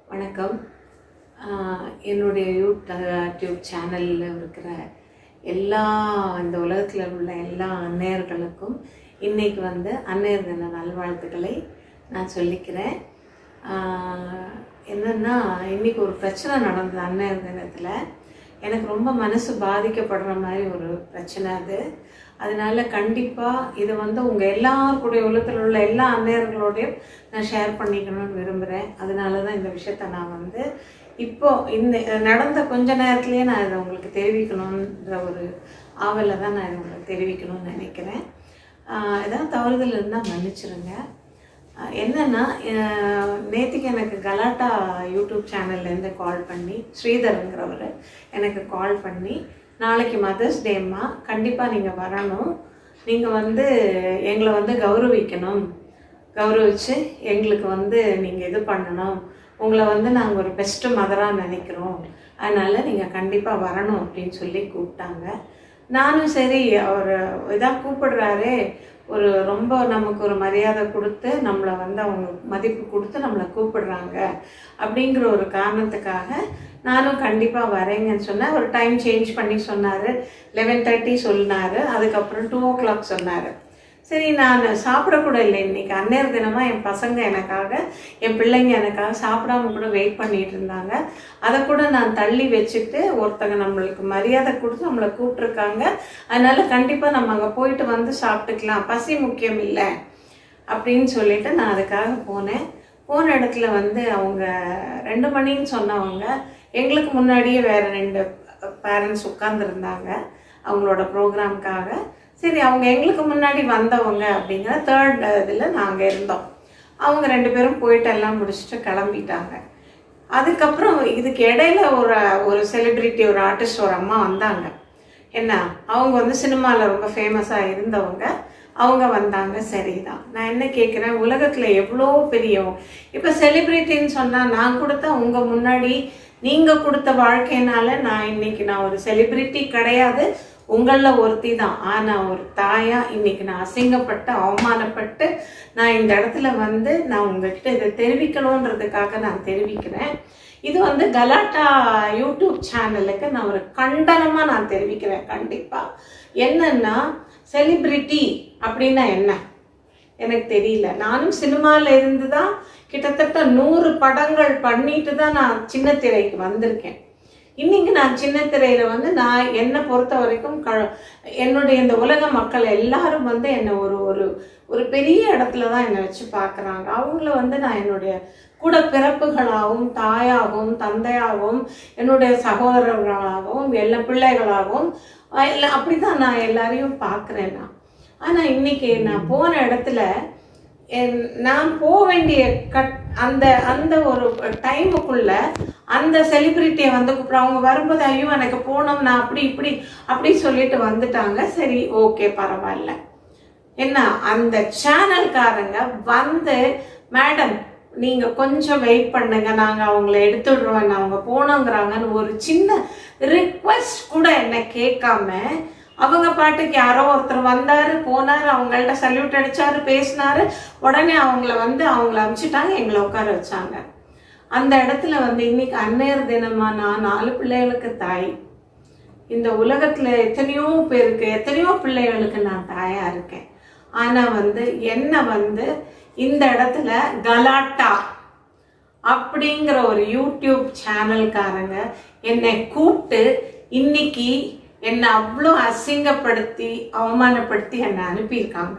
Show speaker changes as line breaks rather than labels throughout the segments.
வணக்கம். என்னுடைய யூடியூப் சேனலில் இருக்கிற எல்லா இந்த உலகத்தில் உள்ள எல்லா அன்னையர்களுக்கும் இன்றைக்கி அன்னையர் தின நல்வாழ்த்துக்களை நான் சொல்லிக்கிறேன். என்னென்னா, இன்றைக்கி ஒரு பிரச்சனை நடந்தது அன்னையர் தினத்தில். எனக்கு ரொம்ப மனசு பாதிக்கப்படுற மாதிரி ஒரு பிரச்சனை அது. அதனால கண்டிப்பாக இது உங்கள் எல்லாருக்குடைய உலகத்தில் உள்ள எல்லா அன்னையர்களோடையும் நான் ஷேர் பண்ணிக்கணும்னு விரும்புகிறேன். அதனால தான் இந்த விஷயத்த நான் இப்போது இந்த நடந்த கொஞ்ச நேரத்துலேயே நான் இதை உங்களுக்கு தெரிவிக்கணுன்ற ஒரு ஆவலில் தான் நான் இதை உங்களுக்கு தெரிவிக்கணும்னு நினைக்கிறேன். ஏதாவது தவறுதல் இருந்தால் மன்னிச்சிருங்க. என்னென்னா, நேற்றுக்கு எனக்கு கலாட்டா யூடியூப் சேனல்லேருந்து கால் பண்ணி ஸ்ரீதருங்கிறவர் எனக்கு கால் பண்ணி, நாளைக்கு மதர்ஸ் டேம்மா, கண்டிப்பாக நீங்கள் வரணும், நீங்கள் எங்களை கௌரவிக்கணும், கௌரவிச்சு எங்களுக்கு நீங்கள் இது பண்ணணும், உங்களை நாங்கள் ஒரு பெஸ்ட்டு மதராக நினைக்கிறோம், அதனால் நீங்கள் கண்டிப்பாக வரணும் அப்படின்னு சொல்லி கூப்பிட்டாங்க. நானும் சரி, அவர் இதாக கூப்பிடுறாரே, ஒரு ரொம்ப நமக்கு ஒரு மரியாதை கொடுத்து நம்மளை அவங்க மதிப்பு கொடுத்து நம்மளை கூப்பிடுறாங்க அப்படிங்கிற ஒரு காரணத்துக்காக நானும் கண்டிப்பாக வரேங்கன்னு சொன்னேன். ஒரு டைம் சேஞ்ச் பண்ணி சொன்னார். 11:30 சொன்னார். அதுக்கப்புறம் 2 o'clock சொன்னார். சரி, நான் சாப்பிடக்கூட இல்லை. இன்றைக்கி அன்னையர் தினமாக என் பசங்க எனக்காக, என் பிள்ளைங்க எனக்காக சாப்பிடாம கூட வெயிட் பண்ணிகிட்டு இருந்தாங்க. அதை கூட நான் தள்ளி வச்சுட்டு, ஒருத்தங்க நம்மளுக்கு மரியாதை கொடுத்து நம்மளை கூப்பிட்ருக்காங்க, அதனால் கண்டிப்பாக நம்ம அங்கே போயிட்டு சாப்பிட்டுக்கலாம், பசி முக்கியம் இல்லை அப்படின்னு சொல்லிட்டு நான் அதுக்காக போனேன். போன இடத்துல அவங்க 2 மணின்னு சொன்னவங்க, எங்களுக்கு முன்னாடியே வேறு 2 பேரண்ட்ஸ் உட்கார்ந்துருந்தாங்க அவங்களோட ப்ரோக்ராம்காக. சரி, அவங்க எங்களுக்கு முன்னாடி வந்தவங்க அப்படிங்கிற 3rd இதில் நாங்கள் இருந்தோம். அவங்க 2 பேரும் போயிட்டு எல்லாம் முடிச்சுட்டு கிளம்பிட்டாங்க. அதுக்கப்புறம் இதுக்கு இடையில ஒரு செலிப்ரிட்டி, ஒரு ஆர்டிஸ்ட், ஒரு அம்மா வந்தாங்க. என்ன, அவங்க சினிமாவில் ரொம்ப ஃபேமஸாக இருந்தவங்க, அவங்க வந்தாங்க. சரிதான். நான் என்ன கேட்குறேன், உலகத்தில் எவ்வளோ பெரியவங்க, இப்போ செலிப்ரிட்டின்னு சொன்னால், நான் கொடுத்த உங்கள் முன்னாடி நீங்கள் கொடுத்த வாழ்க்கையினால நான் ஒரு செலிப்ரிட்டி கிடையாது, உங்களில் ஒருத்தி தான். ஆனால் ஒரு தாயாக இன்னைக்கு நான் அசிங்கப்பட்டு அவமானப்பட்டு நான் இந்த இடத்துல நான் உங்ககிட்ட இதை தெரிவிக்கணுன்றதுக்காக நான் தெரிவிக்கிறேன். இது கலாட்டா யூடியூப் சேனலுக்கு நான் ஒரு கண்டனமாக நான் தெரிவிக்கிறேன். கண்டிப்பாக என்னன்னா, செலிப்ரிட்டி அப்படின்னா என்ன எனக்கு தெரியல. நானும் சினிமாவில் இருந்து தான் கிட்டத்தட்ட 100 படங்கள் பண்ணிட்டு தான் நான் சின்ன திரைக்கு வந்திருக்கேன். இன்னைக்கு நான் சின்ன திரையில நான் என்னை பொறுத்த வரைக்கும் என்னுடைய இந்த உலக மக்கள் எல்லாரும் என்னை ஒரு பெரிய இடத்துல தான் என்னை வச்சு பார்க்குறாங்க. அவங்கள நான் என்னுடைய கூட பிறப்புகளாகவும், தாயாகவும், தந்தையாகவும், என்னுடைய சகோதரர்களாகவும், எல்லா பிள்ளைகளாகவும் அப்படிதான் நான் எல்லாரையும் பார்க்குறேன் நான். ஆனால் இன்னைக்கு நான் போன இடத்துல நான் போக வேண்டிய அந்த ஒரு டைமுக்குள்ள அந்த செலிபிரிட்டியை கூப்பிட்றேன். அவங்க வரும்போது, ஐயோ எனக்கு போனோம், நான் அப்படி சொல்லிட்டு வந்துட்டாங்க. சரி, ஓகே, பரவாயில்ல. என்ன, அந்த சேனல்காரங்க மேடம் நீங்கள் கொஞ்சம் வெயிட் பண்ணுங்க, நாங்கள் அவங்கள எடுத்துடுறோம், அவங்க போனோங்கிறாங்கன்னு ஒரு சின்ன ரிக்வெஸ்ட் கூட என்ன கேட்காம, அவங்க பாட்டுக்கு யாரோ ஒருத்தர் வந்தாரு, போனாரு, அவங்கள்ட்ட சல்யூட் அடிச்சாரு, பேசினாரு, உடனே அவங்கள அனுப்பிச்சிட்டாங்க, எங்களை உட்கார வச்சாங்க. அந்த இடத்துல இன்னைக்கு அன்னையர் தினமா, நான் 4 பிள்ளைகளுக்கு தாய். இந்த உலகத்துல எத்தனையோ பேருக்கு, எத்தனையோ பிள்ளைகளுக்கு நான் தாயா இருக்கேன். ஆனா என்ன இந்த இடத்துல கலாட்டா அப்படிங்கிற ஒரு யூடியூப் சேனல்காரங்க என்னை கூப்பிட்டு இன்னைக்கு என்னை அவ்வளோ அசிங்கப்படுத்தி அவமானப்படுத்தி என்னை அனுப்பியிருக்காங்க.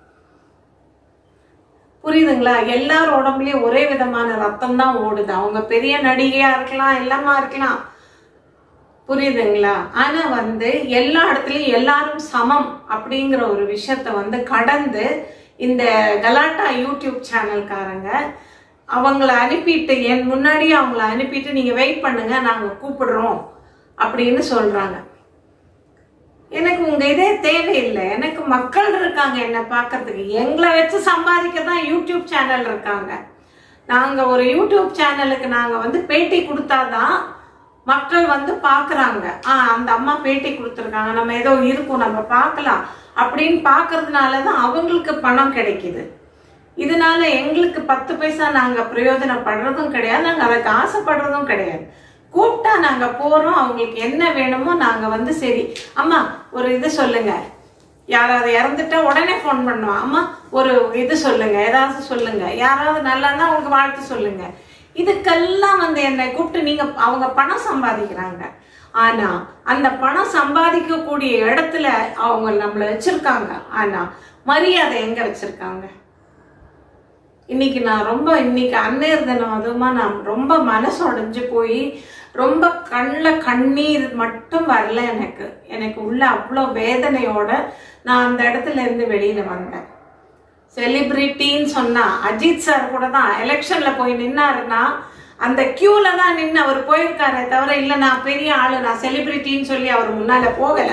புரியுதுங்களா? எல்லாரும் உடம்புலயும் ஒரே விதமான ரத்தம் தான் ஓடுது. அவங்க பெரிய நடிகையா இருக்கலாம், எல்லாமா இருக்கலாம், புரியுதுங்களா? ஆனா எல்லா இடத்துலயும் எல்லாரும் சமம் அப்படிங்கிற ஒரு விஷயத்த கடந்து இந்த கலாட்டா யூடியூப் சேனல்காரங்க அவங்கள அனுப்பிட்டு, என் முன்னாடியே அவங்கள அனுப்பிட்டு, நீங்க வெயிட் பண்ணுங்க, நாங்க கூப்பிடுறோம் அப்படின்னு சொல்றாங்க. எனக்கு உங்க இதே தேவையில்லை. எனக்கு மக்கள் இருக்காங்க என்ன பார்க்கறதுக்கு. எங்களை வச்சு சம்பாதிக்க தான் யூடியூப் சேனல் இருக்காங்க. நாங்க ஒரு யூடியூப் சேனலுக்கு நாங்க பேட்டி கொடுத்தாதான் மக்கள் பார்க்குறாங்க. அந்த அம்மா பேட்டி கொடுத்துருக்காங்க, நம்ம ஏதோ இருக்கும், நம்ம பார்க்கலாம் அப்படின்னு பார்க்கறதுனால தான் அவங்களுக்கு பணம் கிடைக்குது. இதனால எங்களுக்கு 10 பைசா நாங்க பிரயோஜனப்படுறதும் கிடையாது, நாங்க அதுக்கு ஆசைப்படுறதும் கிடையாது. கூப்பிட்டா நாங்க போறோம், அவங்களுக்கு என்ன வேணுமோ நாங்க சரி அம்மா ஒரு இது சொல்லுங்க, யாராவது இறந்துட்டா உடனே ஃபோன் பண்ணுவோம், அம்மா ஒரு இது சொல்லுங்க, ஏதாவது சொல்லுங்க, யாராவது நல்லா இருந்தா அவங்களுக்கு வாழ்த்து சொல்லுங்க. இதுக்கெல்லாம் என்னை கூப்பிட்டு அவங்க பணம் சம்பாதிக்கிறாங்க. ஆனா அந்த பணம் சம்பாதிக்க கூடிய இடத்துல அவங்க நம்மள வச்சிருக்காங்க. ஆனா மரியாதை எங்க வச்சிருக்காங்க? இன்னைக்கு அன்னையர் தினம், அதுமா நான் ரொம்ப மனசு உடைஞ்சு போய் ரொம்ப கண்ணில் கண்ணீர் மட்டும் வரல. எனக்கு உள்ள அவ்வளோ வேதனையோட நான் அந்த இடத்துல இருந்து வெளியில வந்தேன். செலிபிரிட்டின்னு சொன்னா அஜித் சார் கூட தான் எலெக்ஷன்ல போய் நின்னாருன்னா அந்த கியூல தான் நின்று அவர் போயிருக்காரே தவிர, இல்ல நான் பெரிய ஆளு, நான் செலிபிரிட்டின்னு சொல்லி அவர் முன்னால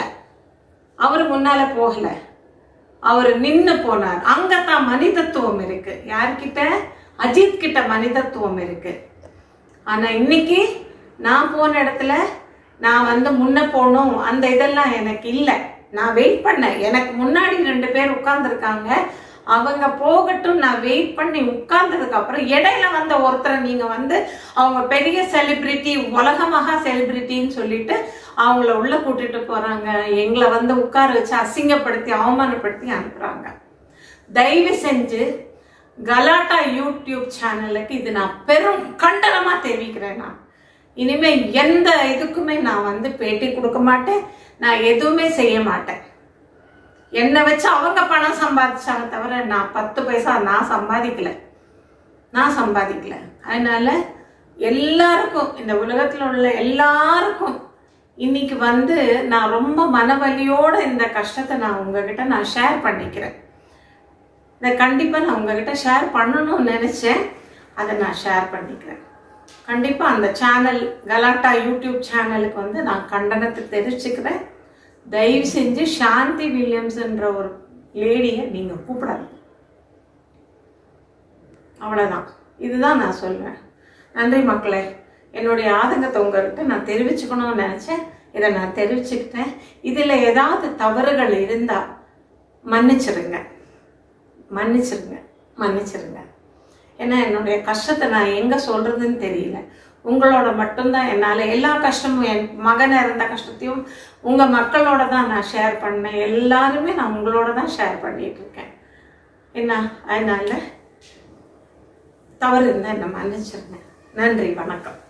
போகல. அவர் நின்னு போனார். அங்கதான் மனிதத்துவம் இருக்கு. யார்கிட்ட? அஜித் கிட்ட மனிதத்துவம் இருக்கு. ஆனா இன்னைக்கு நான் போன இடத்துல நான் முன்ன போகணும் அந்த இதெல்லாம் எனக்கு இல்லை. நான் வெயிட் பண்ணேன். எனக்கு முன்னாடி 2 பேர் உட்கார்ந்துருக்காங்க, அவங்க போகட்டும் நான் வெயிட் பண்ணி உட்கார்ந்ததுக்கு அப்புறம் இடையில ஒருத்தரை நீங்க அவங்க பெரிய செலிபிரிட்டி, உலக மகா செலிபிரிட்டின்னு சொல்லிட்டு அவங்கள உள்ள கூட்டிட்டு போறாங்க. எங்களை உட்கார வச்சு அசிங்கப்படுத்தி அவமானப்படுத்தி அனுப்புறாங்க. தயவு செஞ்சு கலாட்டா யூடியூப் சேனலுக்கு இது நான் பெரும் கண்டனமா தெரிவிக்கிறேன். நான் இனிமே எந்த இதுக்குமே நான் பேட்டி கொடுக்க மாட்டேன், நான் எதுவுமே செய்ய மாட்டேன். என்னை வச்சு அவங்க பணம் சம்பாதிச்சாங்க தவிர நான் 10 பைசா நான் சம்பாதிக்கல. அதனால எல்லாருக்கும், இந்த உலகத்துல உள்ள எல்லாருக்கும் இன்னைக்கு நான் ரொம்ப மனவலியோட இந்த கஷ்டத்தை நான் உங்ககிட்ட நான் ஷேர் பண்ணிக்கிறேன். இதை கண்டிப்பா நான் உங்ககிட்ட ஷேர் பண்ணணும்னு நினைச்சேன், அதை நான் ஷேர் பண்ணிக்கிறேன். கண்டிப்பா அந்த சேனல் கலாட்டா யூடியூப் சேனலுக்கு நான் கண்டனத்தை தெரிவிச்சுக்கிறேன். தயவு செஞ்சு சாந்தி வில்லியம்ஸ்ன்ற ஒரு லேடியை நீங்க கூப்பிடாது. அவ்வளவுதான், இதுதான் நான் சொல்வேன். நன்றி மக்களே. என்னுடைய ஆதங்கத்தை உங்ககிட்ட நான் தெரிவிச்சுக்கணும்னு நினைச்சேன், இதை நான் தெரிவிச்சுக்கிட்டேன். இதுல ஏதாவது தவறுகள் இருந்தா மன்னிச்சிருங்க. ஏன்னா என்னுடைய கஷ்டத்தை நான் எங்க சொல்றதுன்னு தெரியல. உங்களோட மட்டும்தான் என்னால எல்லா கஷ்டமும், என் மகன் இறந்த கஷ்டத்தையும் உங்க மக்களோட தான் நான் ஷேர் பண்ணேன். எல்லாருமே நான் உங்களோட தான் ஷேர் பண்ணிட்டு இருக்கேன். அதனால தவறு இருந்தா என்ன மன்னிச்சிருங்க. நன்றி, வணக்கம்.